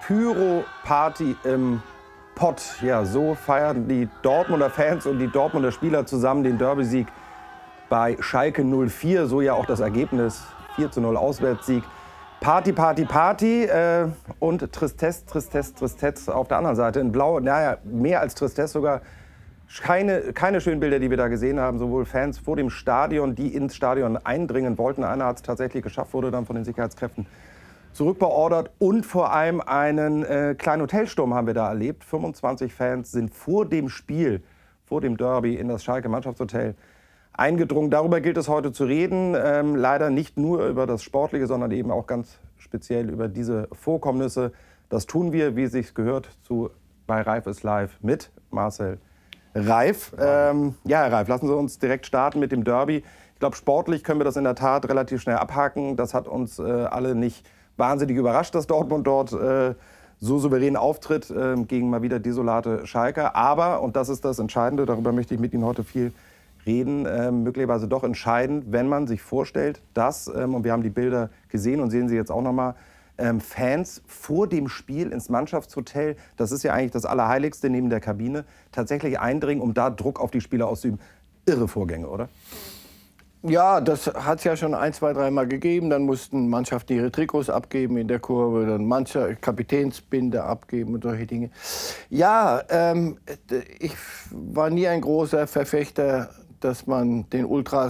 Pyro-Party im Pott. Ja, so feiern die Dortmunder Fans und die Dortmunder Spieler zusammen den Derby-Sieg bei Schalke 04. So ja auch das Ergebnis, 4:0 Auswärtssieg. Party, Party, Party und Tristesse, Tristesse, Tristesse auf der anderen Seite. In Blau, naja, mehr als Tristesse sogar. Keine schönen Bilder, die wir da gesehen haben. Sowohl Fans vor dem Stadion, die ins Stadion eindringen wollten. Einer hat es tatsächlich geschafft, wurde dann von den Sicherheitskräften zurückbeordert. Und vor allem einen kleinen Hotelsturm haben wir da erlebt. 25 Fans sind vor dem Spiel, vor dem Derby in das Schalke-Mannschaftshotel eingedrungen. Darüber gilt es heute zu reden. Leider nicht nur über das Sportliche, sondern eben auch ganz speziell über diese Vorkommnisse. Das tun wir, wie es sich gehört, bei Reif ist live mit Marcel Reif. Ja, Herr Reif, lassen Sie uns direkt starten mit dem Derby. Ich glaube, sportlich können wir das in der Tat relativ schnell abhaken. Das hat uns alle nicht wahnsinnig überrascht, dass Dortmund dort so souverän auftritt gegen mal wieder desolate Schalker. Aber, und das ist das Entscheidende, darüber möchte ich mit Ihnen heute viel reden, möglicherweise doch entscheidend, wenn man sich vorstellt, dass, und wir haben die Bilder gesehen und sehen sie jetzt auch noch mal, Fans vor dem Spiel ins Mannschaftshotel, das ist ja eigentlich das Allerheiligste neben der Kabine, tatsächlich eindringen, um da Druck auf die Spieler auszuüben. Irre Vorgänge, oder? Ja, das hat es ja schon 1, 2, 3 Mal gegeben. Dann mussten Mannschaften ihre Trikots abgeben in der Kurve, dann manche Kapitänsbinde abgeben und solche Dinge. Ja, ich war nie ein großer Verfechter, dass man den Ultras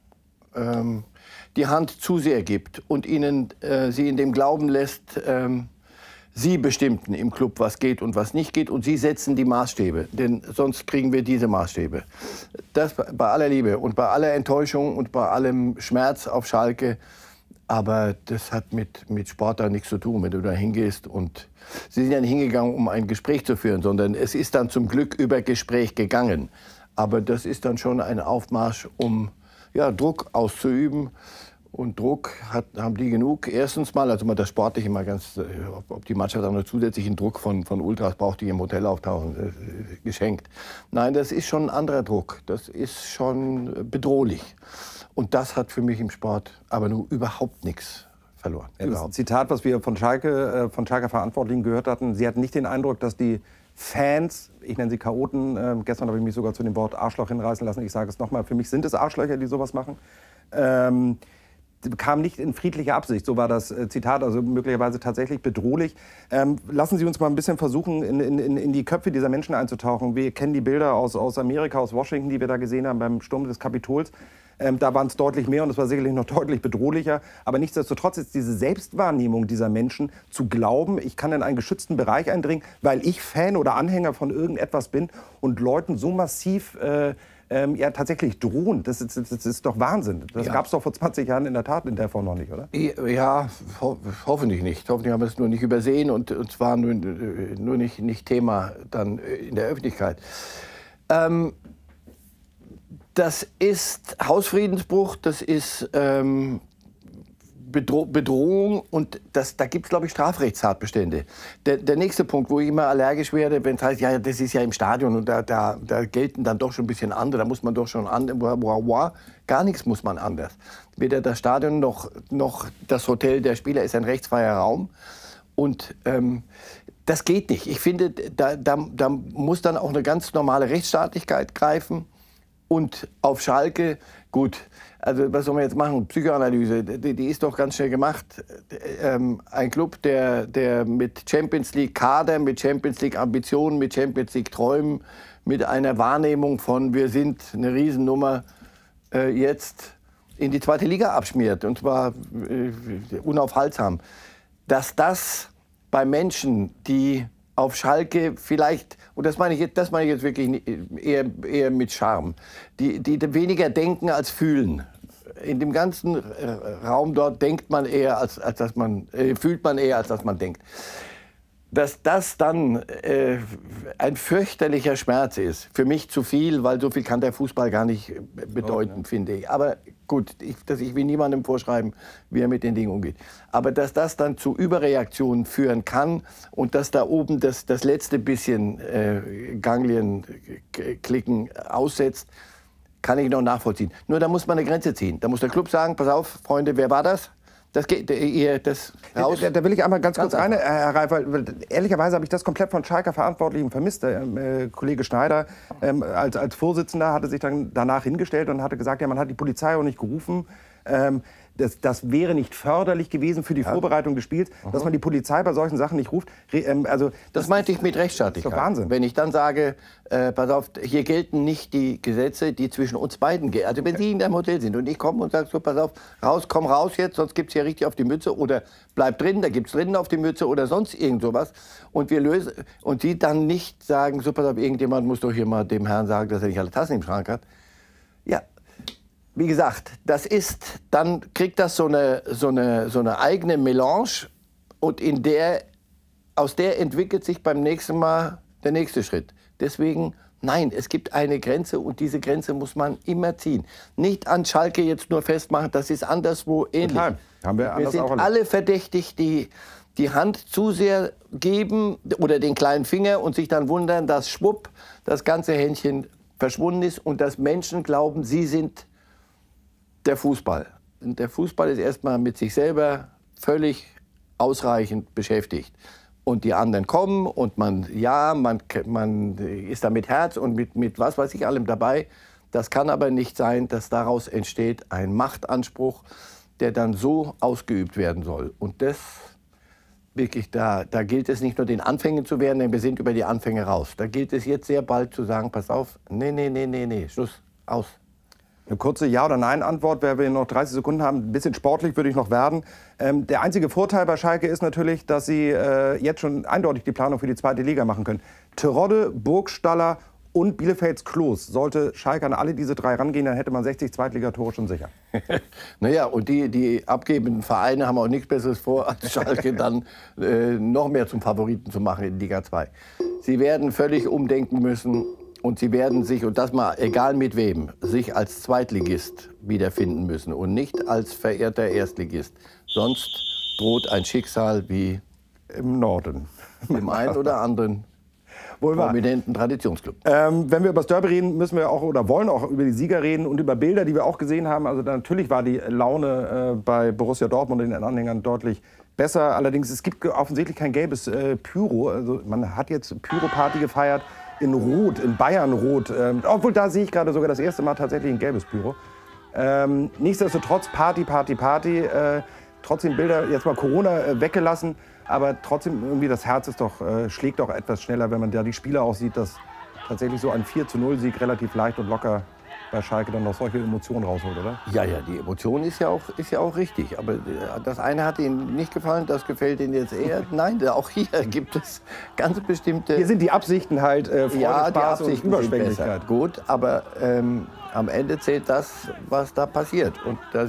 die Hand zu sehr gibt und ihnen sie in dem Glauben lässt, sie bestimmten im Club, was geht und was nicht geht, und sie setzen die Maßstäbe, denn sonst kriegen wir diese Maßstäbe. Das bei aller Liebe und bei aller Enttäuschung und bei allem Schmerz auf Schalke, aber das hat mit Sport da nichts zu tun, wenn du da hingehst. Und sie sind ja nicht hingegangen, um ein Gespräch zu führen, sondern es ist dann zum Glück über Gespräch gegangen. Aber das ist dann schon ein Aufmarsch, um ja, Druck auszuüben. Und Druck haben die genug. Erstens mal, also mal das Sportliche mal ganz, ob die Mannschaft auch noch zusätzlichen Druck von Ultras braucht, die im Hotel auftauchen, geschenkt. Nein, das ist schon ein anderer Druck. Das ist schon bedrohlich. Und das hat für mich im Sport aber nur überhaupt nichts verloren. Ja, das ist ein Zitat, was wir von Schalker Verantwortlichen gehört hatten. Sie hatten nicht den Eindruck, dass die Fans, ich nenne sie Chaoten, gestern habe ich mich sogar zu dem Wort Arschloch hinreißen lassen, ich sage es nochmal, für mich sind es Arschlöcher, die sowas machen, kam nicht in friedlicher Absicht, so war das Zitat, also möglicherweise tatsächlich bedrohlich. Lassen Sie uns mal ein bisschen versuchen, in die Köpfe dieser Menschen einzutauchen. Wir kennen die Bilder aus Amerika, aus Washington, die wir da gesehen haben beim Sturm des Kapitols. Da waren es deutlich mehr und es war sicherlich noch deutlich bedrohlicher. Aber nichtsdestotrotz ist diese Selbstwahrnehmung dieser Menschen zu glauben, ich kann in einen geschützten Bereich eindringen, weil ich Fan oder Anhänger von irgendetwas bin und Leuten so massiv ja, tatsächlich drohen. Das ist doch Wahnsinn. Das gab es doch vor 20 Jahren in der Tat in der Form noch nicht, oder? Ja, hoffentlich nicht. Hoffentlich haben wir es nur nicht übersehen und zwar nur nicht Thema dann in der Öffentlichkeit. Das ist Hausfriedensbruch, das ist Bedrohung und da gibt es, glaube ich, Strafrechtstatbestände. Der nächste Punkt, wo ich immer allergisch werde, wenn es heißt, ja, das ist ja im Stadion und da gelten dann doch schon ein bisschen andere, da muss man doch schon gar nichts muss man anders. Weder das Stadion noch das Hotel der Spieler ist ein rechtsfreier Raum und das geht nicht. Ich finde, da muss dann auch eine ganz normale Rechtsstaatlichkeit greifen. Und auf Schalke, gut, also was soll man jetzt machen? Psychoanalyse, die ist doch ganz schnell gemacht. Ein Club, der mit Champions League Kader, mit Champions League Ambitionen, mit Champions League Träumen, mit einer Wahrnehmung von wir sind eine Riesennummer, jetzt in die 2. Liga abschmiert. Und zwar unaufhaltsam. Dass das bei Menschen, die auf Schalke vielleicht, und das meine ich jetzt wirklich eher mit Charme, die weniger denken als fühlen. In dem ganzen Raum dort denkt man eher, fühlt man eher, als dass man denkt. Dass das dann ein fürchterlicher Schmerz ist, für mich zu viel, weil so viel kann der Fußball gar nicht bedeuten, finde ich. Aber gut, ich will niemandem vorschreiben, wie er mit den Dingen umgeht. Aber dass das dann zu Überreaktionen führen kann und dass da oben das letzte bisschen Ganglienklicken aussetzt, kann ich noch nachvollziehen. Nur da muss man eine Grenze ziehen. Da muss der Club sagen, pass auf, Freunde, wer war das? Das geht, da will ich einmal ganz kurz rein, Herr Reif, weil ehrlicherweise habe ich das komplett von Schalker Verantwortlichen vermisst. Der Kollege Schneider als Vorsitzender hatte sich dann danach hingestellt und hatte gesagt, ja, man hat die Polizei auch nicht gerufen. Das wäre nicht förderlich gewesen für die Vorbereitung des Spiels, dass man die Polizei bei solchen Sachen nicht ruft. Also, das meinte ich mit Rechtsstaatlichkeit. Das ist doch Wahnsinn. Wenn ich dann sage, pass auf, hier gelten nicht die Gesetze, die zwischen uns beiden gelten. Also wenn Sie in einem Hotel sind und ich komme und sage, so, pass auf, komm raus jetzt, sonst gibt es hier richtig auf die Mütze. Oder bleib drin, da gibt es drinnen auf die Mütze oder sonst irgend sowas. Und wir lösen, und Sie dann nicht sagen, so, pass auf, irgendjemand muss doch hier mal dem Herrn sagen, dass er nicht alle Tassen im Schrank hat. Ja. Wie gesagt, das ist, dann kriegt das so eine eigene Melange und aus der entwickelt sich beim nächsten Mal der nächste Schritt. Deswegen, nein, es gibt eine Grenze und diese Grenze muss man immer ziehen. Nicht an Schalke jetzt nur festmachen, das ist anderswo ähnlich. Total. Haben wir sind auch alle verdächtig, die Hand zu sehr geben oder den kleinen Finger und sich dann wundern, dass schwupp das ganze Händchen verschwunden ist und dass Menschen glauben, sie sind der Fußball. Und der Fußball ist erstmal mit sich selber völlig ausreichend beschäftigt. Und die anderen kommen und man ist da mit Herz und mit was weiß ich allem dabei. Das kann aber nicht sein, dass daraus entsteht ein Machtanspruch, der dann so ausgeübt werden soll. Und das wirklich, da gilt es nicht nur den Anfängen zu wehren, denn wir sind über die Anfänge raus. Da gilt es jetzt sehr bald zu sagen, pass auf, nee, Schluss, aus. Eine kurze Ja- oder Nein-Antwort, weil wir noch 30 Sekunden haben. Ein bisschen sportlich würde ich noch werden. Der einzige Vorteil bei Schalke ist natürlich, dass sie jetzt schon eindeutig die Planung für die zweite Liga machen können. Terodde, Burgstaller und Bielefelds Klos. Sollte Schalke an alle diese drei rangehen, dann hätte man 60 Zweitligatore schon sicher. Naja, und die abgebenden Vereine haben auch nichts Besseres vor, als Schalke dann noch mehr zum Favoriten zu machen in Liga 2. Sie werden völlig umdenken müssen. Und sie werden sich, und das mal egal mit wem, sich als Zweitligist wiederfinden müssen und nicht als verehrter Erstligist. Sonst droht ein Schicksal wie im Norden. Im einen oder anderen prominenten Traditionsclub. Wenn wir über das Derby reden, müssen wir auch oder wollen auch über die Sieger reden und über Bilder, die wir auch gesehen haben. Also natürlich war die Laune bei Borussia Dortmund und den Anhängern deutlich besser. Allerdings, es gibt offensichtlich kein gelbes Pyro. Also man hat jetzt Pyro-Party gefeiert. In Rot, in Bayern-Rot. Obwohl, da sehe ich gerade sogar das erste Mal tatsächlich ein gelbes Pyro. Nichtsdestotrotz Party. Trotzdem Bilder, jetzt mal Corona weggelassen. Aber trotzdem irgendwie das Herz ist doch, schlägt doch etwas schneller, wenn man da die Spieler auch sieht, dass tatsächlich so ein 4:0-Sieg relativ leicht und locker bei Schalke dann noch solche Emotionen rausholt, oder? Ja, die Emotion ist ja auch richtig. Aber das eine hat Ihnen nicht gefallen, das gefällt Ihnen jetzt eher. Nein, auch hier gibt es ganz bestimmte... Hier sind die Absichten halt Freude, ja, Spaß die Absichten und Überschwänglichkeit. Gut, aber am Ende zählt das, was da passiert. Und da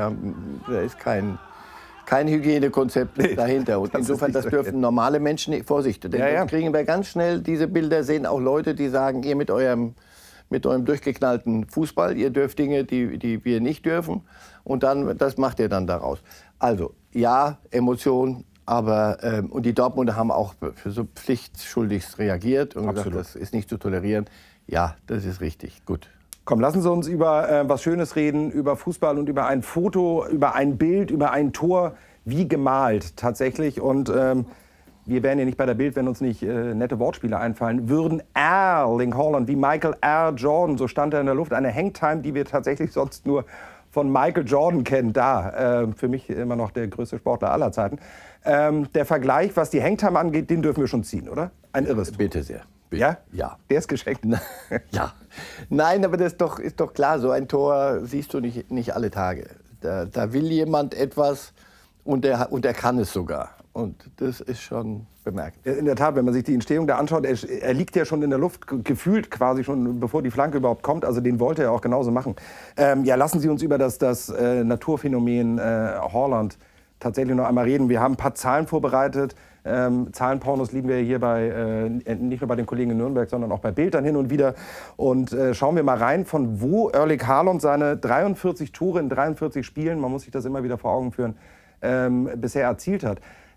ist kein Hygienekonzept dahinter. Und insofern, das dürfen normale Menschen nicht vorsichtig. Denn sonst kriegen wir ganz schnell diese Bilder, sehen auch Leute, die sagen, ihr mit eurem durchgeknallten Fußball, ihr dürft Dinge, die wir nicht dürfen. Und dann, das macht ihr dann daraus. Also, ja, Emotion, aber und die Dortmunder haben auch für so pflichtschuldigst reagiert und gesagt, das ist nicht zu tolerieren. Ja, das ist richtig, gut. Komm, lassen Sie uns über was Schönes reden, über Fußball und über ein Foto, über ein Bild, über ein Tor, wie gemalt tatsächlich. Und wir wären ja nicht bei der Bild, wenn uns nicht nette Wortspiele einfallen würden. Erling Haaland, wie Michael R. Jordan, so stand er in der Luft. Eine Hangtime, die wir tatsächlich sonst nur von Michael Jordan kennen. Für mich immer noch der größte Sportler aller Zeiten. Der Vergleich, was die Hangtime angeht, den dürfen wir schon ziehen, oder? Ein irres Tor. Bitte sehr. Bitte. Ja? Ja. Der ist geschenkt. Ja. Nein, aber das ist doch klar, so ein Tor siehst du nicht alle Tage. Da will jemand etwas und er kann es sogar. Und das ist schon bemerkenswert. In der Tat, wenn man sich die Entstehung da anschaut, er liegt ja schon in der Luft, gefühlt quasi schon, bevor die Flanke überhaupt kommt. Also den wollte er auch genauso machen. Ja, lassen Sie uns über das Naturphänomen Haaland tatsächlich noch einmal reden. Wir haben ein paar Zahlen vorbereitet. Zahlenpornos lieben wir hier nicht nur bei den Kollegen in Nürnberg, sondern auch bei Bild dann hin und wieder. Und schauen wir mal rein, von wo Erling Haaland seine 43 Tore in 43 Spielen, man muss sich das immer wieder vor Augen führen, bisher erzielt hat.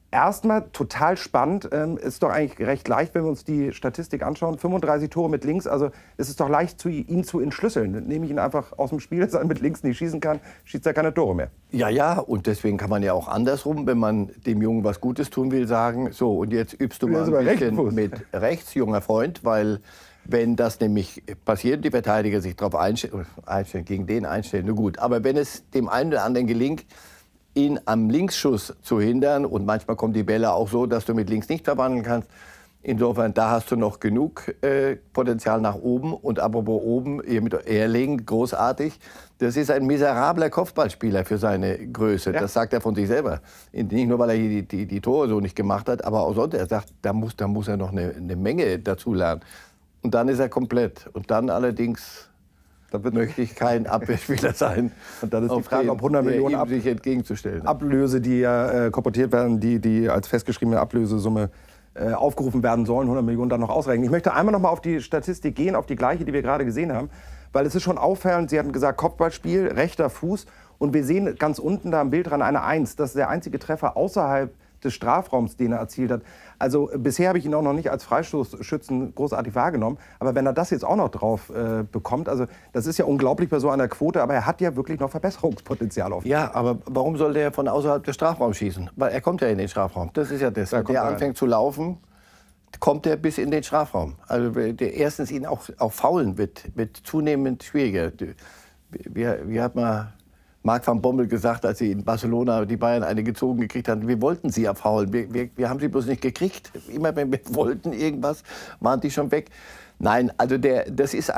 Erstmal total spannend, ist doch eigentlich recht leicht, wenn wir uns die Statistik anschauen. 35 Tore mit links, also es ist doch leicht, ihn zu entschlüsseln. Nehme ich ihn einfach aus dem Spiel, dass er mit links nicht schießen kann, schießt er keine Tore mehr. Ja, und deswegen kann man ja auch andersrum, wenn man dem Jungen was Gutes tun will, sagen, so, und jetzt übst du mal ein bisschen mit rechts, junger Freund, weil wenn das nämlich passiert, die Verteidiger sich darauf einstellen, gegen den einstellen, nur gut. Aber wenn es dem einen oder anderen gelingt, ihn am Linksschuss zu hindern, und manchmal kommen die Bälle auch so, dass du mit links nicht verwandeln kannst. Insofern, da hast du noch genug Potenzial nach oben. Und apropos oben, hier mit Erling, großartig. Das ist ein miserabler Kopfballspieler für seine Größe. Ja. Das sagt er von sich selber. Nicht nur, weil er die Tore so nicht gemacht hat, aber auch sonst. Er sagt, da muss er noch eine Menge dazu lernen. Und dann ist er komplett. Und dann allerdings... Da möchte ich kein Abwehrspieler sein. Und dann ist die Frage, ob 100 Millionen sich entgegenzustellen. Ablöse, die ja kolportiert werden, die als festgeschriebene Ablösesumme aufgerufen werden sollen, 100 Millionen dann noch ausreichen. Ich möchte einmal noch mal auf die Statistik gehen, auf die gleiche, die wir gerade gesehen haben. Weil es ist schon auffallend, Sie hatten gesagt, Kopfballspiel, rechter Fuß. Und wir sehen ganz unten da im Bild dran eine 1. Das ist der einzige Treffer außerhalb des Strafraums, den er erzielt hat. Also bisher habe ich ihn auch noch nicht als Freistoßschützen großartig wahrgenommen. Aber wenn er das jetzt auch noch drauf bekommt, also das ist ja unglaublich bei so einer Quote, aber er hat ja wirklich noch Verbesserungspotenzial auf. Ja, aber warum soll der von außerhalb des Strafraums schießen? Weil er kommt ja in den Strafraum. Das ist ja das. Wenn der anfängt zu laufen, kommt er bis in den Strafraum. Also erstens ihn auch faulen wird zunehmend schwieriger. Wie hat man Marc van Bommel gesagt, als sie in Barcelona die Bayern eine gezogen gekriegt haben, wir wollten sie abfaulen, wir haben sie bloß nicht gekriegt. Immer wenn wir wollten irgendwas, waren die schon weg. Nein, also das ist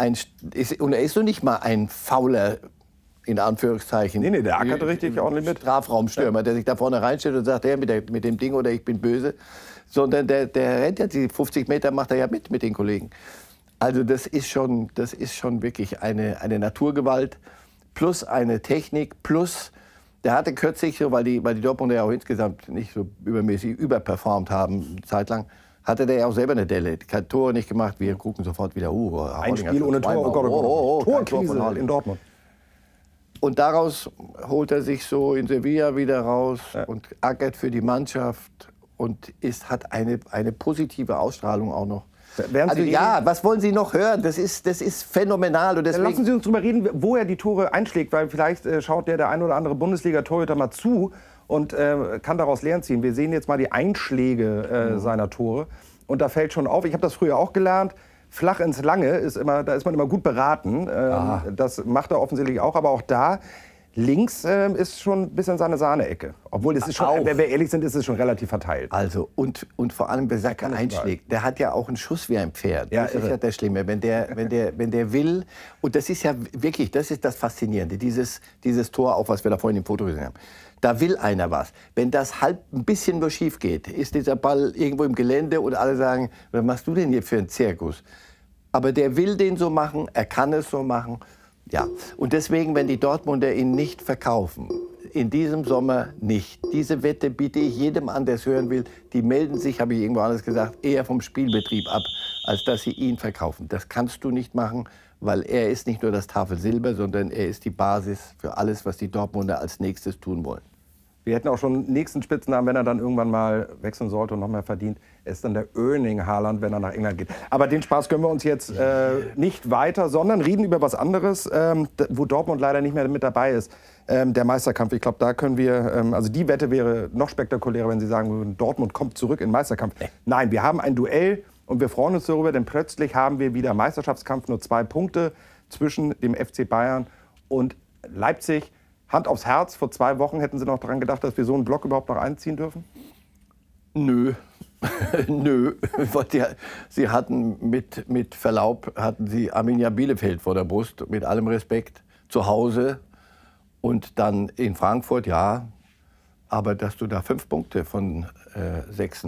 und er ist noch nicht mal ein fauler, in Anführungszeichen. Nee, der ackert richtig ordentlich mit. Strafraumstürmer, der sich da vorne reinstellt und sagt, ja, mit dem Ding oder ich bin böse. Sondern der rennt ja die 50 Meter, macht er ja mit den Kollegen. Also das ist schon wirklich eine Naturgewalt. Plus eine Technik, plus, der hatte kürzlich, so, weil die Dortmunder ja auch insgesamt nicht so übermäßig überperformt haben, zeitlang, hatte der ja auch selber eine Delle. Kein Tor nicht gemacht, wir gucken sofort wieder, ein Spiel ohne Tor, Torkrise in Dortmund. Und daraus holt er sich so in Sevilla wieder raus und ackert für die Mannschaft und hat eine positive Ausstrahlung auch noch. Also ja, was wollen Sie noch hören? Das ist phänomenal. Und deswegen lassen Sie uns darüber reden, wo er die Tore einschlägt, weil vielleicht schaut der ein oder andere Bundesliga-Torhüter mal zu und kann daraus Lehren ziehen. Wir sehen jetzt mal die Einschläge seiner Tore und da fällt schon auf, ich habe das früher auch gelernt, flach ins Lange, da ist man immer gut beraten. Das macht er offensichtlich auch, aber auch da links ist schon ein bisschen seine Sahne-Ecke. Obwohl, es ist schon, wenn wir ehrlich sind, ist es schon relativ verteilt. Also, und vor allem, wer Sacker einschlägt, der hat ja auch einen Schuss wie ein Pferd. Ja, das ist ja das Schlimme. Wenn der will, und das ist ja wirklich, das ist das Faszinierende, dieses Tor, auch was wir da vorhin im Foto gesehen haben. Da will einer was. Wenn das halb ein bisschen nur schief geht, ist dieser Ball irgendwo im Gelände und alle sagen, was machst du denn hier für einen Zirkus? Aber der will den so machen, er kann es so machen. Ja, und deswegen, wenn die Dortmunder ihn nicht verkaufen, in diesem Sommer nicht. Diese Wette biete ich jedem an, der es hören will. Die melden sich, habe ich irgendwo anders gesagt, eher vom Spielbetrieb ab, als dass sie ihn verkaufen. Das kannst du nicht machen, weil er ist nicht nur das Tafelsilber, sondern er ist die Basis für alles, was die Dortmunder als nächstes tun wollen. Wir hätten auch schon einen nächsten Spitznamen, wenn er dann irgendwann mal wechseln sollte und noch mehr verdient. Er ist dann der Earning Haaland, wenn er nach England geht. Aber den Spaß gönnen wir uns jetzt nicht weiter, sondern reden über was anderes, wo Dortmund leider nicht mehr mit dabei ist. Der Meisterkampf, ich glaube, da können wir, also die Wette wäre noch spektakulärer, wenn Sie sagen würden, Dortmund kommt zurück in den Meisterkampf. Nein, wir haben ein Duell und wir freuen uns darüber, denn plötzlich haben wir wieder Meisterschaftskampf, nur 2 Punkte zwischen dem FC Bayern und Leipzig. Hand aufs Herz, vor 2 Wochen hätten Sie noch daran gedacht, dass wir so einen Block überhaupt noch einziehen dürfen? Nö. Nö. Sie hatten mit Verlaub, hatten Sie Arminia Bielefeld vor der Brust, mit allem Respekt, zu Hause und dann in Frankfurt, ja. Aber dass du da 5 Punkte von 6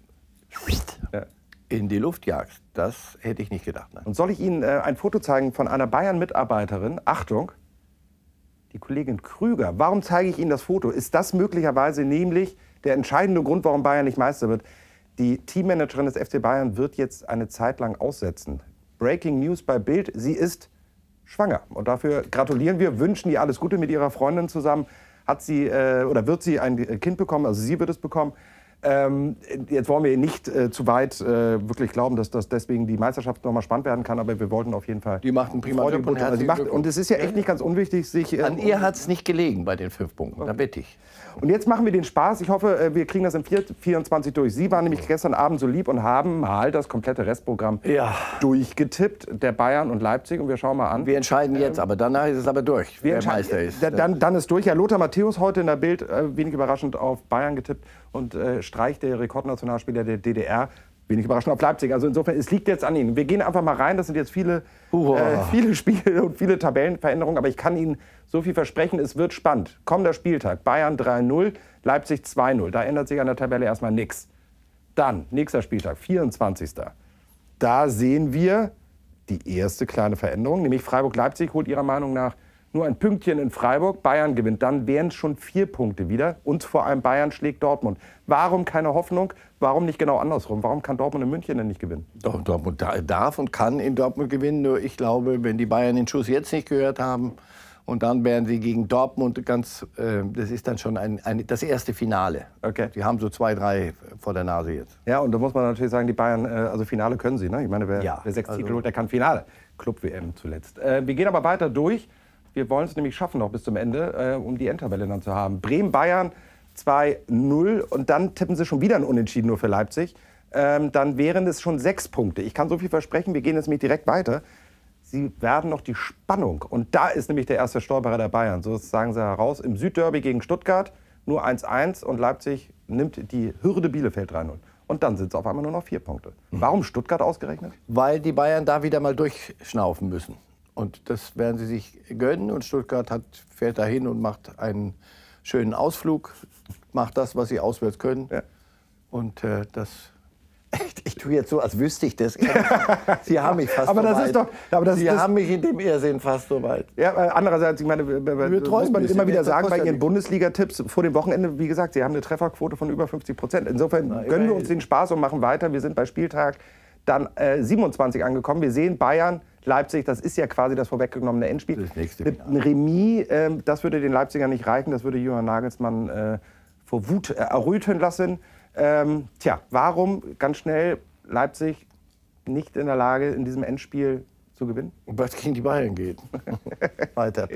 in die Luft jagst, das hätte ich nicht gedacht. Nein. Und soll ich Ihnen ein Foto zeigen von einer Bayern-Mitarbeiterin? Achtung! Die Kollegin Krüger. Warum zeige ich Ihnen das Foto? Ist das möglicherweise nämlich der entscheidende Grund, warum Bayern nicht Meister wird? Die Teammanagerin des FC Bayern wird jetzt eine Zeit lang aussetzen. Breaking News bei Bild, sie ist schwanger. Und dafür gratulieren wir, wünschen ihr alles Gute mit ihrer Freundin zusammen. hat sie oder wird sie ein Kind bekommen, also sie wird es bekommen. Jetzt wollen wir nicht zu weit wirklich glauben, dass das deswegen die Meisterschaft noch mal spannend werden kann, aber wir wollten auf jeden Fall... Die macht einen prima Job und es ist ja echt nicht ganz unwichtig, sich... An ihr hat es nicht gelegen bei den 5 Punkten, da wette ich. Und jetzt machen wir den Spaß. Ich hoffe, wir kriegen das im 24 durch. Sie waren nämlich gestern Abend so lieb und haben mal das komplette Restprogramm durchgetippt, der Bayern und Leipzig. Und wir schauen mal an. Wir entscheiden jetzt, aber danach ist es aber durch, wer Meister ist. Dann ist durch. Ja, Lothar Matthäus heute in der Bild, wenig überraschend, auf Bayern getippt. Und Streich, der Rekordnationalspieler der DDR, wenig überraschend auf Leipzig. Also insofern, es liegt jetzt an Ihnen. Wir gehen einfach mal rein. Das sind jetzt viele Spiele und viele Tabellenveränderungen. Aber ich kann Ihnen so viel versprechen, es wird spannend. Kommender Spieltag, Bayern 3-0, Leipzig 2-0. Da ändert sich an der Tabelle erstmal nichts. Dann, nächster Spieltag, 24. Da sehen wir die erste kleine Veränderung, nämlich Freiburg-Leipzig holt Ihrer Meinung nach nur ein Pünktchen in Freiburg. Bayern gewinnt, dann wären es schon 4 Punkte wieder. Und vor allem Bayern schlägt Dortmund. Warum keine Hoffnung? Warum nicht genau andersrum? Warum kann Dortmund in München denn nicht gewinnen? Doch, Dortmund darf und kann in Dortmund gewinnen. Nur ich glaube, wenn die Bayern den Schuss jetzt nicht gehört haben, und dann werden sie gegen Dortmund das ist dann schon das erste Finale. Okay. Die haben so 2, 3 vor der Nase jetzt. Ja, und da muss man natürlich sagen, die Bayern, also Finale können sie. Ne? Ich meine, wer 6 Titel holt, der kann Finale. Club-WM zuletzt. Wir gehen aber weiter durch. Wir wollen es nämlich schaffen, noch bis zum Ende, um die Endtabelle dann zu haben. Bremen-Bayern 2-0 und dann tippen sie schon wieder ein Unentschieden nur für Leipzig. Dann wären es schon 6 Punkte. Ich kann so viel versprechen, wir gehen jetzt nämlich direkt weiter. Sie werden noch die Spannung, und da ist nämlich der erste Stolperer der Bayern, so sagen sie heraus, im Südderby gegen Stuttgart nur 1-1 und Leipzig nimmt die Hürde Bielefeld 3-0. Und dann sind es auf einmal nur noch 4 Punkte. Warum Stuttgart ausgerechnet? Weil die Bayern da wieder mal durchschnaufen müssen. Und das werden sie sich gönnen. Und Stuttgart fährt dahin und macht einen schönen Ausflug, macht das, was sie auswärts können. Ja. Und ich tue jetzt so, als wüsste ich das. Sie haben mich fast aber das ist doch, aber Sie haben mich in dem Irrsinn fast so weit. Ja, andererseits, ich meine, muss man immer wieder sagen, bei Ihren Bundesliga-Tipps vor dem Wochenende, wie gesagt, Sie haben eine Trefferquote von über 50%. Insofern gönnen wir uns den Spaß und machen weiter. Wir sind bei Spieltag dann 27 angekommen. Wir sehen Bayern, Leipzig, das ist ja quasi das vorweggenommene Endspiel. Das nächste Ein Remis, das würde den Leipzigern nicht reichen, das würde Julian Nagelsmann vor Wut erröten lassen. Warum ganz schnell Leipzig nicht in der Lage, in diesem Endspiel zu gewinnen? Weil es gegen die Bayern geht. Weiter.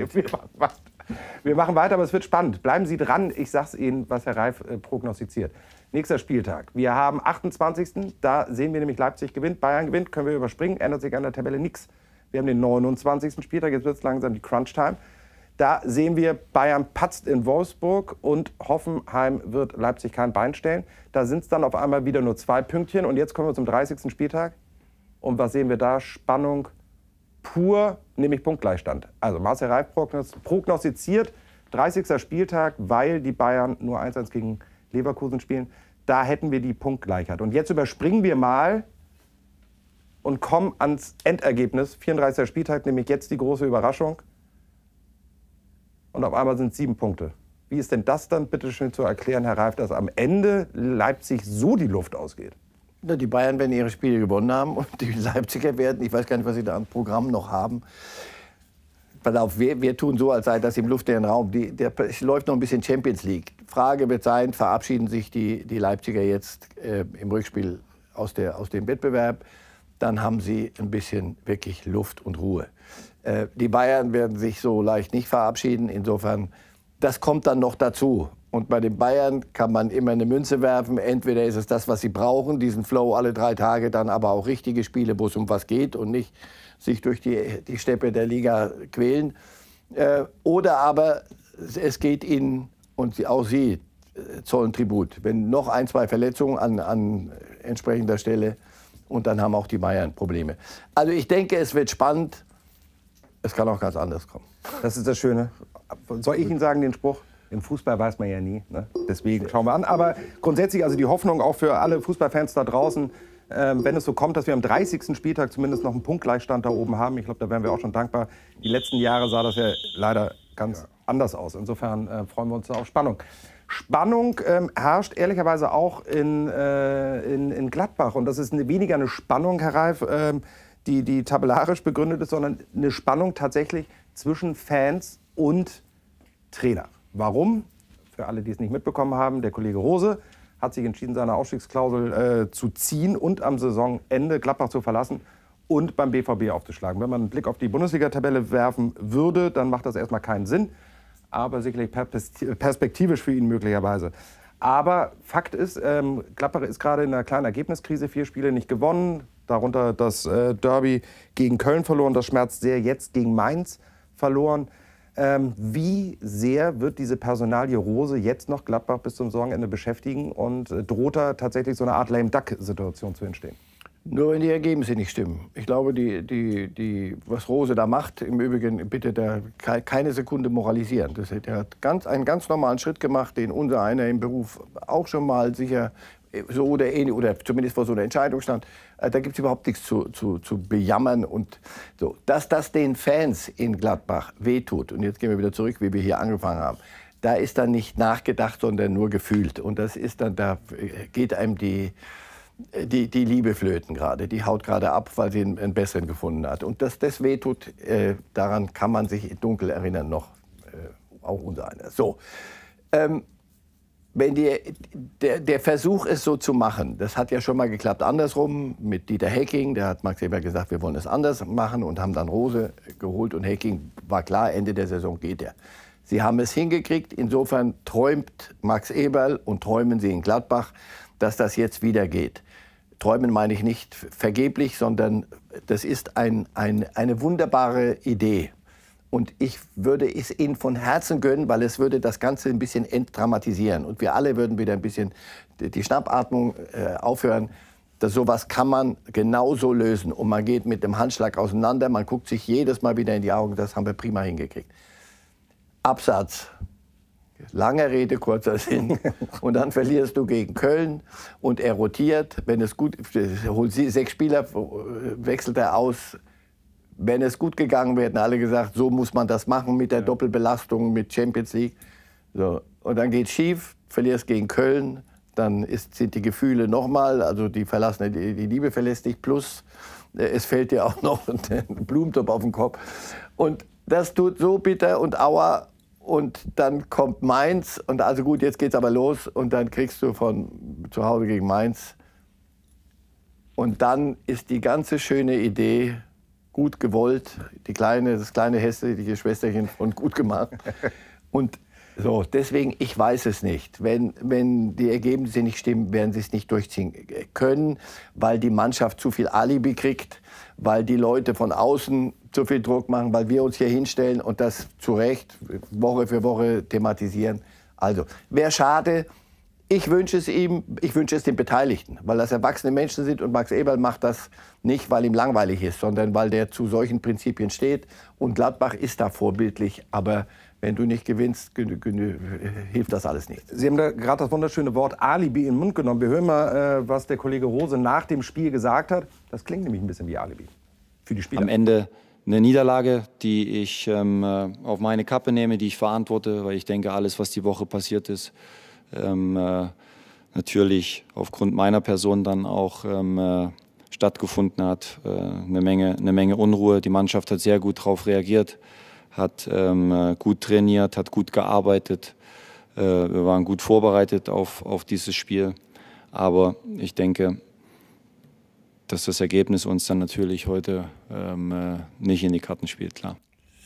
Wir machen weiter, aber es wird spannend. Bleiben Sie dran, ich sag's Ihnen, was Herr Reif prognostiziert. Nächster Spieltag. Wir haben 28. Da sehen wir nämlich, Leipzig gewinnt, Bayern gewinnt, können wir überspringen, ändert sich an der Tabelle nichts. Wir haben den 29. Spieltag, jetzt wird es langsam die Crunch-Time. Da sehen wir, Bayern patzt in Wolfsburg und Hoffenheim wird Leipzig kein Bein stellen. Da sind es dann auf einmal wieder nur 2 Pünktchen. Und jetzt kommen wir zum 30. Spieltag. Und was sehen wir da? Spannung pur, nämlich Punktgleichstand. Also Marcel Reif prognostiziert 30. Spieltag, weil die Bayern nur 1-1 gegen Leverkusen spielen. Da hätten wir die Punktgleichheit. Und jetzt überspringen wir mal und kommen ans Endergebnis. 34. Spieltag, nämlich jetzt die große Überraschung. Und auf einmal sind es 7 Punkte. Wie ist denn das dann bitte schön zu erklären, Herr Reif, dass am Ende Leipzig so die Luft ausgeht? Die Bayern werden ihre Spiele gewonnen haben und die Leipziger werden, ich weiß gar nicht, was sie da an Programm noch haben. Pass auf, wir tun so, als sei das im luftleeren Raum. Es läuft noch ein bisschen Champions League. Frage wird sein, verabschieden sich die Leipziger jetzt im Rückspiel aus dem Wettbewerb, dann haben sie ein bisschen wirklich Luft und Ruhe. Die Bayern werden sich so leicht nicht verabschieden. Insofern, das kommt dann noch dazu. Und bei den Bayern kann man immer eine Münze werfen. Entweder ist es das, was sie brauchen, diesen Flow alle 3 Tage, dann aber auch richtige Spiele, wo es um was geht und nicht sich durch die Steppe der Liga quälen. Oder aber es geht ihnen, und auch sie zollen Tribut. Wenn noch 1, 2 Verletzungen an entsprechender Stelle, und dann haben auch die Bayern Probleme. Also ich denke, es wird spannend. Es kann auch ganz anders kommen. Das ist das Schöne. Soll ich Ihnen sagen, den Spruch? Im Fußball weiß man ja nie. Ne? Deswegen schauen wir an. Aber grundsätzlich, also die Hoffnung auch für alle Fußballfans da draußen, wenn es so kommt, dass wir am 30. Spieltag zumindest noch einen Punktgleichstand da oben haben. Ich glaube, da wären wir auch schon dankbar. Die letzten Jahre sah das ja leider ganz anders aus. Insofern freuen wir uns auf Spannung. Spannung herrscht ehrlicherweise auch in Gladbach. Und das ist weniger eine Spannung, Herr Reif, die tabellarisch begründet ist, sondern eine Spannung tatsächlich zwischen Fans und Trainer. Warum? Für alle, die es nicht mitbekommen haben, der Kollege Rose hat sich entschieden, seine Ausstiegsklausel zu ziehen und am Saisonende Gladbach zu verlassen und beim BVB aufzuschlagen. Wenn man einen Blick auf die Bundesliga-Tabelle werfen würde, dann macht das erstmal keinen Sinn, aber sicherlich perspektivisch für ihn möglicherweise. Aber Fakt ist, Gladbach ist gerade in einer kleinen Ergebniskrise, 4 Spiele nicht gewonnen, darunter das Derby gegen Köln verloren, das schmerzt sehr, jetzt gegen Mainz verloren. Wie sehr wird diese Personalie Rose jetzt noch Gladbach bis zum Saisonende beschäftigen und droht da tatsächlich so eine Art Lame-Duck-Situation zu entstehen? Nur wenn die Ergebnisse nicht stimmen. Ich glaube, was Rose da macht, im Übrigen bitte da keine Sekunde moralisieren. Der hat einen ganz normalen Schritt gemacht, den unser einer im Beruf auch schon mal sicher so oder ähnlich, oder zumindest vor so einer Entscheidung stand. Da gibt es überhaupt nichts zu bejammern. Und so. Dass das den Fans in Gladbach wehtut, und jetzt gehen wir wieder zurück, wie wir hier angefangen haben, da ist dann nicht nachgedacht, sondern nur gefühlt. Und das ist dann, da geht einem die Liebe flöten gerade. Die haut gerade ab, weil sie einen besseren gefunden hat. Und dass das wehtut, daran kann man sich dunkel erinnern noch, auch unser einer. So. Wenn der Versuch ist, so zu machen, das hat ja schon mal geklappt andersrum mit Dieter Hecking. Da hat Max Eberl gesagt, wir wollen es anders machen und haben dann Rose geholt. Und Hecking war klar, Ende der Saison geht er. Sie haben es hingekriegt. Insofern träumt Max Eberl und träumen sie in Gladbach, dass das jetzt wieder geht. Träumen meine ich nicht vergeblich, sondern das ist eine wunderbare Idee. Und ich würde es Ihnen von Herzen gönnen, weil es würde das Ganze ein bisschen entdramatisieren. Und wir alle würden wieder ein bisschen die Schnappatmung aufhören. Sowas kann man genauso lösen. Und man geht mit dem Handschlag auseinander, man guckt sich jedes Mal wieder in die Augen. Das haben wir prima hingekriegt. Absatz. Lange Rede, kurzer Sinn. Und dann verlierst du gegen Köln und er rotiert. Wenn es gut, holt 6 Spieler, wechselt er aus. Wenn es gut gegangen wäre, hätten alle gesagt, so muss man das machen mit der Doppelbelastung, mit Champions League. So. Und dann geht es schief, verlierst gegen Köln, dann sind die Gefühle nochmal, also die Liebe verlässt dich, plus es fällt dir auch noch ein Blumentopf auf den Kopf. Und das tut so bitter und aua. Und dann kommt Mainz und also gut, jetzt geht's aber los und dann kriegst du von zu Hause gegen Mainz. Und dann ist die ganze schöne Idee gut gewollt, das kleine hässliche Schwesterchen von gut gemacht. Und so, deswegen, ich weiß es nicht. Wenn die Ergebnisse nicht stimmen, werden sie es nicht durchziehen können, weil die Mannschaft zu viel Alibi kriegt, weil die Leute von außen zu viel Druck machen, weil wir uns hier hinstellen und das zu Recht Woche für Woche thematisieren. Also, wäre schade. Ich wünsche es ihm, ich wünsche es den Beteiligten, weil das erwachsene Menschen sind und Max Eberl macht das nicht, weil ihm langweilig ist, sondern weil der zu solchen Prinzipien steht. Und Gladbach ist da vorbildlich, aber wenn du nicht gewinnst, hilft das alles nicht. Sie haben da gerade das wunderschöne Wort Alibi in den Mund genommen. Wir hören mal, was der Kollege Rose nach dem Spiel gesagt hat. Das klingt nämlich ein bisschen wie Alibi für die Spieler. Am Ende eine Niederlage, die ich auf meine Kappe nehme, die ich verantworte, weil ich denke, alles, was die Woche passiert ist, natürlich aufgrund meiner Person dann auch stattgefunden hat. Eine Menge Unruhe. Die Mannschaft hat sehr gut darauf reagiert, hat gut trainiert, hat gut gearbeitet. Wir waren gut vorbereitet auf dieses Spiel. Aber ich denke, dass das Ergebnis uns dann natürlich heute nicht in die Karten spielt, klar.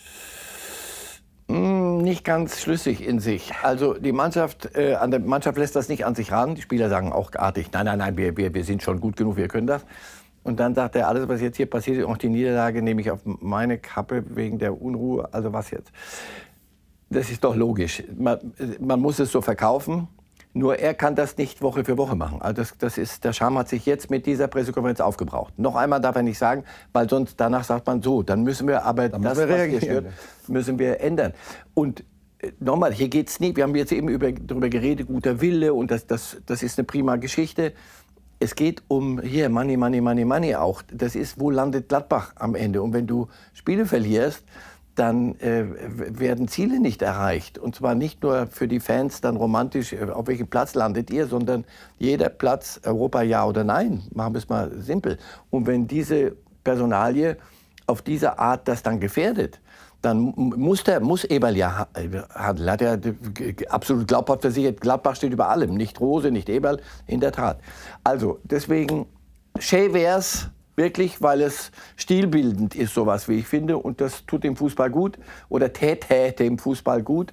Nicht ganz schlüssig in sich. Also die Mannschaft, an der Mannschaft lässt das nicht an sich ran. Die Spieler sagen auch artig, nein, wir sind schon gut genug, wir können das. Und dann sagt er, alles, was jetzt hier passiert, auch die Niederlage nehme ich auf meine Kappe wegen der Unruhe. Also was jetzt? Das ist doch logisch. Man muss es so verkaufen. Nur er kann das nicht Woche für Woche machen. Also der Charme hat sich jetzt mit dieser Pressekonferenz aufgebraucht. Noch einmal darf er nicht sagen, weil sonst danach sagt man so, dann müssen wir aber das, was hier stört, müssen wir ändern. Und nochmal, hier geht's nie. Wir haben jetzt eben darüber geredet, guter Wille und das ist eine prima Geschichte. Es geht um hier Money auch. Das ist, wo landet Gladbach am Ende? Und wenn du Spiele verlierst, dann werden Ziele nicht erreicht. Und zwar nicht nur für die Fans dann romantisch, auf welchem Platz landet ihr, sondern jeder Platz, Europa ja oder nein. Machen wir es mal simpel. Und wenn diese Personalie auf diese Art das dann gefährdet, dann muss Eberl ja handeln. Hat er absolut glaubhaft versichert, Gladbach steht über allem. Nicht Rose, nicht Eberl, in der Tat. Also deswegen, schön wär's wirklich, weil es stilbildend ist, sowas wie ich finde. Und das tut dem Fußball gut oder täte dem Fußball gut.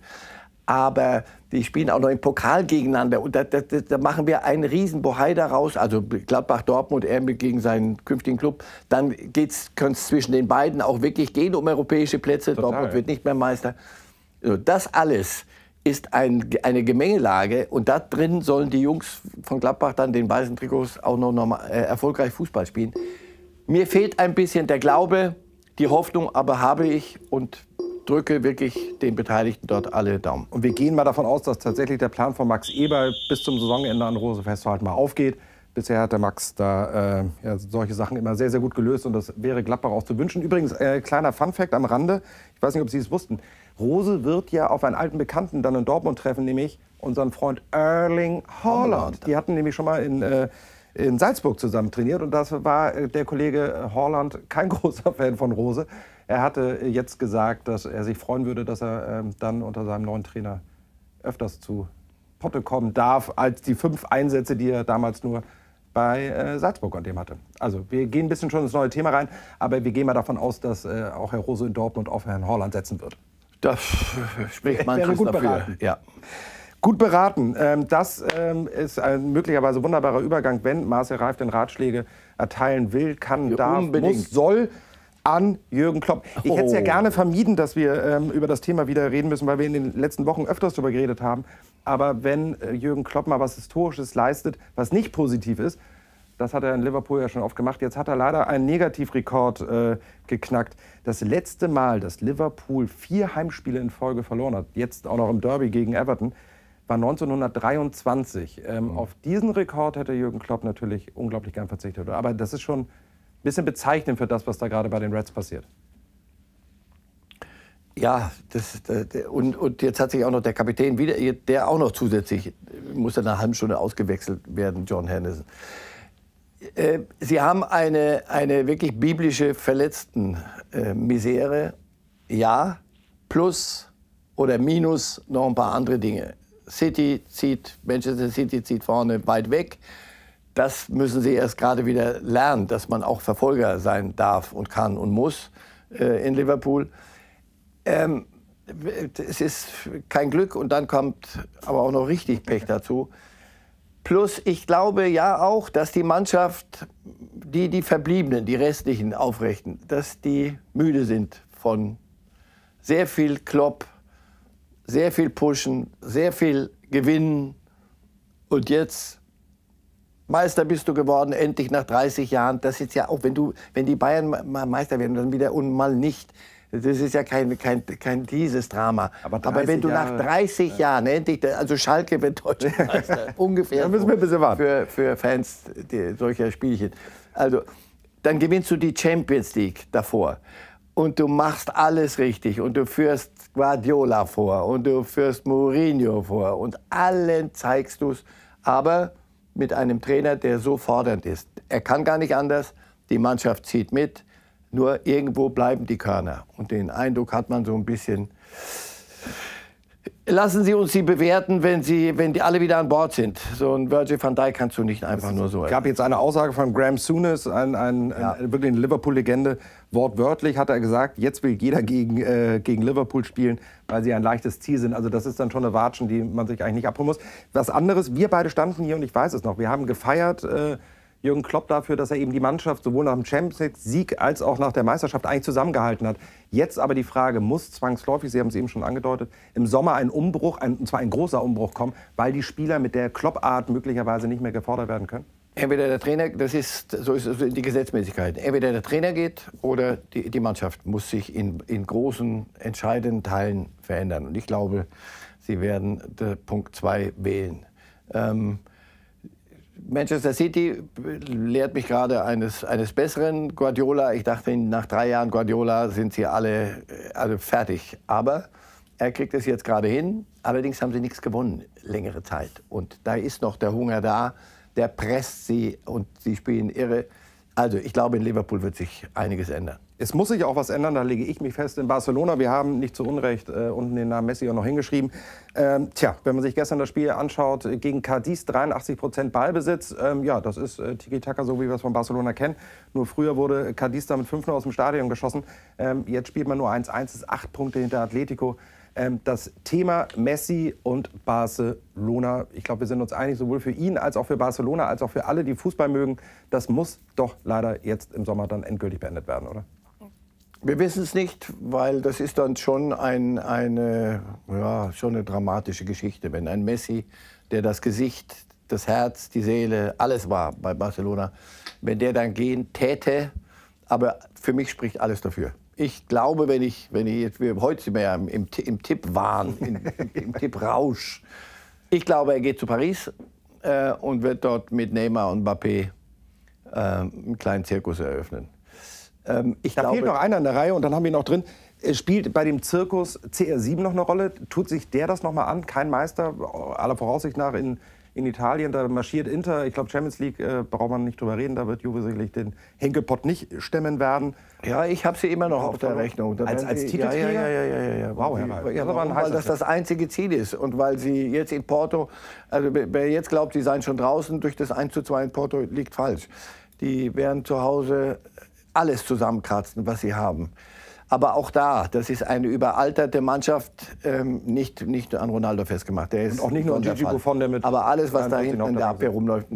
Aber die spielen auch noch im Pokal gegeneinander. Und da machen wir einen riesen Bohai daraus. Also Gladbach-Dortmund, er gegen seinen künftigen Club. Dann könnte es zwischen den beiden auch wirklich gehen um europäische Plätze. Total. Dortmund wird nicht mehr Meister. Also das alles ist eine Gemengelage. Und da drin sollen die Jungs von Gladbach dann den weißen Trikots auch noch normal, erfolgreich Fußball spielen. Mir fehlt ein bisschen der Glaube, die Hoffnung aber habe ich und drücke wirklich den Beteiligten dort alle Daumen. Und wir gehen mal davon aus, dass tatsächlich der Plan von Max Eberl bis zum Saisonende an Rose festzuhalten mal aufgeht. Bisher hat der Max da solche Sachen immer sehr, sehr gut gelöst und das wäre Gladbach auch zu wünschen. Übrigens, kleiner Funfact am Rande, ich weiß nicht, ob Sie es wussten, Rose wird ja auf einen alten Bekannten dann in Dortmund treffen, nämlich unseren Freund Erling Haaland. Die hatten nämlich schon mal in Salzburg zusammen trainiert und das war der Kollege Haaland kein großer Fan von Rose. Er hatte jetzt gesagt, dass er sich freuen würde, dass er dann unter seinem neuen Trainer öfters zu Potte kommen darf, als die 5 Einsätze, die er damals nur bei Salzburg an dem hatte. Also wir gehen ein bisschen schon ins neue Thema rein, aber wir gehen mal davon aus, dass auch Herr Rose in Dortmund auf Herrn Haaland setzen wird. Das spricht manches gut dafür. beraten. Ja. Gut beraten. Das ist ein möglicherweise wunderbarer Übergang, wenn Marcel Reif den Ratschläge erteilen will, kann, Ja, darf, unbedingt. muss, soll an Jürgen Klopp. Ich hätte es ja gerne vermieden, dass wir über das Thema wieder reden müssen, weil wir in den letzten Wochen öfters darüber geredet haben. Aber wenn Jürgen Klopp mal was Historisches leistet, was nicht positiv ist, das hat er in Liverpool ja schon oft gemacht. Jetzt hat er leider einen Negativrekord geknackt. Das letzte Mal, dass Liverpool 4 Heimspiele in Folge verloren hat, jetzt auch noch im Derby gegen Everton, war 1923. Auf diesen Rekord hätte Jürgen Klopp natürlich unglaublich gern verzichtet. Aber das ist schon ein bisschen bezeichnend für das, was da gerade bei den Reds passiert. Ja, und jetzt hat sich auch noch der Kapitän wieder, der auch noch zusätzlich, muss in einer halben Stunde ausgewechselt werden, John Henderson. Sie haben eine wirklich biblische Verletzten-Misere, ja, plus oder minus noch ein paar andere Dinge. Manchester City zieht vorne weit weg. Das müssen sie erst gerade wieder lernen, dass man auch Verfolger sein darf und kann und muss in Liverpool. Es ist kein Glück und dann kommt aber auch noch richtig Pech dazu. Plus, ich glaube ja auch, dass die Mannschaft, die Verbliebenen, die restlichen Aufrechten, dass die müde sind von sehr viel Klopp, sehr viel Pushen, sehr viel Gewinnen. Und jetzt, Meister bist du geworden, endlich nach 30 Jahren. Das ist ja auch, wenn die Bayern mal Meister werden, dann wieder und mal nicht. Das ist ja kein dieses Drama. Aber wenn du nach 30 Jahren endlich, also Schalke wird deutscher Meister, ungefähr da müssen wir ein bisschen warten. für Fans solcher Spielchen. Also, dann gewinnst du die Champions League davor. Und du machst alles richtig. Und du führst Guardiola vor. Und du führst Mourinho vor. Und allen zeigst du es. Aber mit einem Trainer, der so fordernd ist. Er kann gar nicht anders. Die Mannschaft zieht mit. Nur irgendwo bleiben die Körner. Und den Eindruck hat man so ein bisschen. Lassen Sie uns sie bewerten, wenn die alle wieder an Bord sind. So ein Virgil van Dijk kannst du nicht einfach nur so. Es gab jetzt eine Aussage von Graham Souness, wirklich eine Liverpool-Legende. Wortwörtlich hat er gesagt, jetzt will jeder gegen Liverpool spielen, weil sie ein leichtes Ziel sind. Also das ist dann schon eine Watschen, die man sich eigentlich nicht abholen muss. Was anderes, wir beide standen hier und ich weiß es noch, wir haben gefeiert, Jürgen Klopp dafür, dass er eben die Mannschaft sowohl nach dem Champions-League als auch nach der Meisterschaft eigentlich zusammengehalten hat. Jetzt aber die Frage, muss zwangsläufig, Sie haben es eben schon angedeutet, im Sommer ein Umbruch, und zwar ein großer Umbruch kommen, weil die Spieler mit der Klopp-Art möglicherweise nicht mehr gefordert werden können? Entweder der Trainer, so ist die Gesetzmäßigkeit, entweder der Trainer geht oder die Mannschaft muss sich in großen, entscheidenden Teilen verändern. Und ich glaube, sie werden Punkt 2 wählen. Manchester City lehrt mich gerade eines Besseren. Guardiola, ich dachte, nach 3 Jahren Guardiola sind sie alle fertig. Aber er kriegt es jetzt gerade hin. Allerdings haben sie nichts gewonnen, längere Zeit. Und da ist noch der Hunger da, der presst sie und sie spielen irre. Also ich glaube, in Liverpool wird sich einiges ändern. Es muss sich auch was ändern, da lege ich mich fest, in Barcelona. Wir haben nicht zu Unrecht unten den Namen Messi auch noch hingeschrieben. Wenn man sich gestern das Spiel anschaut, gegen Cadiz 83% Ballbesitz. Ja, das ist Tiki-Taka, so wie wir es von Barcelona kennen. Nur früher wurde Cadiz da mit 5-0 aus dem Stadion geschossen. Jetzt spielt man nur 1-1, das ist 8 Punkte hinter Atletico. Das Thema Messi und Barcelona, ich glaube, wir sind uns einig, sowohl für ihn als auch für Barcelona, als auch für alle, die Fußball mögen, das muss doch leider jetzt im Sommer dann endgültig beendet werden, oder? Wir wissen es nicht, weil das ist dann schon eine dramatische Geschichte. Wenn ein Messi, der das Gesicht, das Herz, die Seele, alles war bei Barcelona, wenn der dann gehen täte, aber für mich spricht alles dafür. Ich glaube, wenn wir heute sind wir ja im Tippwahn, im Tipprausch. Ich glaube, er geht zu Paris und wird dort mit Neymar und Mbappé einen kleinen Zirkus eröffnen. Da fehlt noch einer in der Reihe und dann haben wir ihn noch drin. Spielt bei dem Zirkus CR7 noch eine Rolle? Tut sich der das noch mal an? Kein Meister, aller Voraussicht nach in Italien. Da marschiert Inter. Ich glaube, Champions League braucht man nicht drüber reden. Da wird Juve sicherlich den Henkelpott nicht stemmen werden. Ja, ich habe sie immer noch auf der Rechnung. Als Titelträger? Ja. Wow, Herr Reif. Ja, weil das das einzige Ziel ist. Und weil sie jetzt in Porto, also wer jetzt glaubt, sie seien schon draußen durch das 1:2 in Porto, liegt falsch. Die werden zu Hause alles zusammenkratzen, was sie haben. Aber auch da, das ist eine überalterte Mannschaft, nicht an Ronaldo festgemacht. Der ist und auch nicht nur an Gigi Buffon, der mit... Aber alles, was da hinten in der Abwehr rumläuft,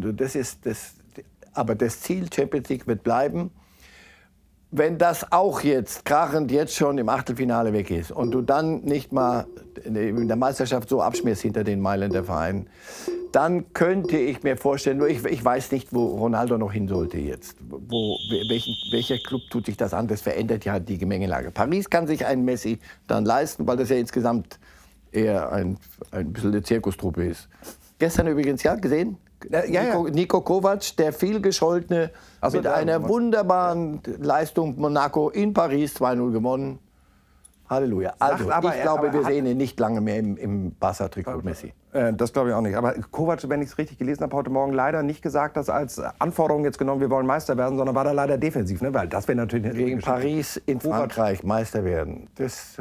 aber das Ziel Champions League wird bleiben. Wenn das auch jetzt krachend jetzt schon im Achtelfinale weg ist und du dann nicht mal in der Meisterschaft so abschmierst hinter den Mailänder Vereinen, dann könnte ich mir vorstellen, nur ich weiß nicht, wo Ronaldo noch hin sollte jetzt. Welcher Club tut sich das an? Das verändert ja die Gemengelage. Paris kann sich einen Messi dann leisten, weil das ja insgesamt eher ein bisschen eine Zirkustruppe ist. Gestern übrigens, ja, gesehen? Niko Kovac, der vielgescholtene, mit einer wunderbaren Leistung Monaco in Paris 2:0 gewonnen. Halleluja. Also, ich glaube, wir sehen ihn nicht lange mehr im Barca-Trikot Messi. Das glaube ich auch nicht. Aber Kovac, wenn ich es richtig gelesen habe, heute Morgen leider nicht gesagt, dass als Anforderung jetzt genommen, wir wollen Meister werden, sondern war da leider defensiv. Ne? Weil das wäre natürlich... Gegen Paris in Frankreich Meister werden.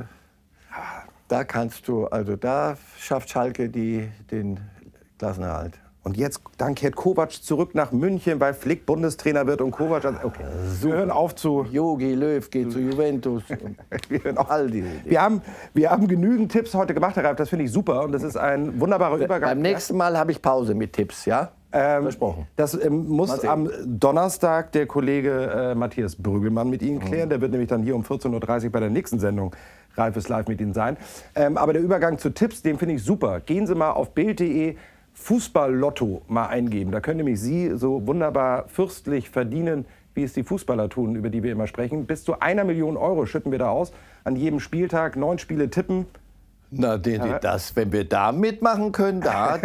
Da kannst du, also da schafft Schalke den Klassenerhalt. Und jetzt dann kehrt Kovac zurück nach München, weil Flick Bundestrainer wird und Kovac... Okay, wir hören auf zu... Jogi Löw geht zu Juventus. Wir hören auf. All diese Dinge. Wir haben genügend Tipps heute gemacht, Herr Reif. Das finde ich super und das ist ein wunderbarer Übergang. Beim nächsten Mal habe ich Pause mit Tipps, ja? Versprochen. Das muss am Donnerstag der Kollege Matthias Brüggelmann mit Ihnen klären. Der wird nämlich dann hier um 14:30 Uhr bei der nächsten Sendung Reif ist live mit Ihnen sein. Aber der Übergang zu Tipps, den finde ich super. Gehen Sie mal auf bild.de Fußball-Lotto mal eingeben. Da können nämlich Sie so wunderbar fürstlich verdienen, wie es die Fußballer tun, über die wir immer sprechen. Bis zu 1 Million Euro schütten wir da aus. An jedem Spieltag 9 Spiele tippen. Na, wenn wir da mitmachen können,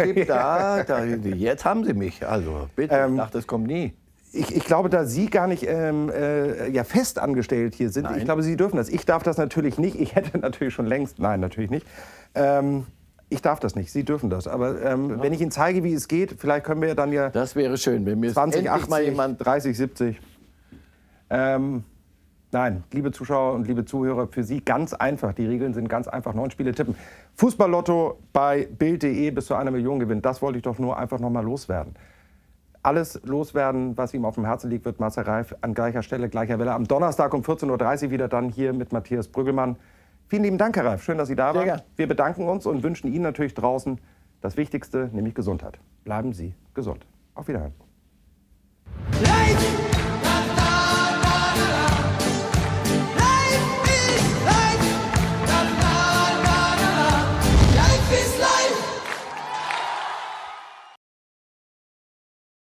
jetzt haben Sie mich. Also bitte, ich dachte, das kommt nie. Ich glaube, da Sie gar nicht fest angestellt hier sind, ich glaube, Sie dürfen das. Ich darf das natürlich nicht. Ich hätte natürlich schon längst... Nein, natürlich nicht. Ich darf das nicht, Sie dürfen das. Aber wenn ich Ihnen zeige, wie es geht, vielleicht können wir dann ja... Das wäre schön, wenn mir 20, 80, 30, 70... Nein, liebe Zuschauer und liebe Zuhörer, für Sie ganz einfach. Die Regeln sind ganz einfach. 9 Spiele tippen. Fußball-Lotto bei bild.de bis zu 1 Million gewinnt. Das wollte ich doch nur einfach noch mal loswerden. Alles loswerden, was ihm auf dem Herzen liegt, wird Marcel Reif an gleicher Stelle, gleicher Welle. Am Donnerstag um 14:30 Uhr wieder dann hier mit Matthias Brüggelmann. Vielen lieben Dank, Herr Reif. Schön, dass Sie da waren. Wir bedanken uns und wünschen Ihnen natürlich draußen das Wichtigste, nämlich Gesundheit. Bleiben Sie gesund. Auf Wiedersehen.